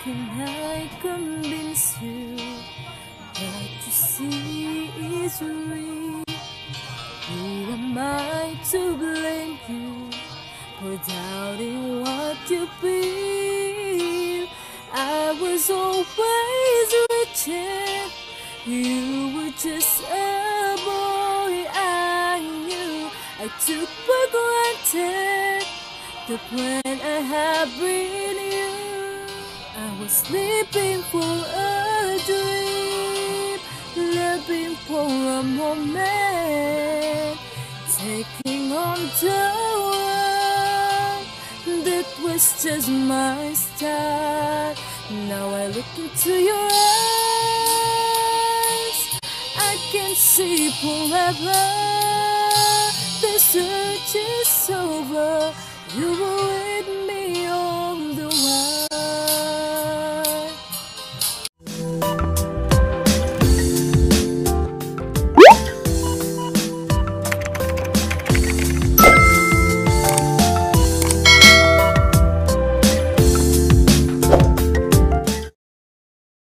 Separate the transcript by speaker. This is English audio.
Speaker 1: can I convince you what you see is real? Who am I to blame you for doubting what you feel? I was always reaching, you were just a boy I knew. I took for granted the plan I had with you. I was sleeping for a dream, living for a moment, taking on the world. That was just my start. Now I look into your eyes, I can see forever. The search is over. You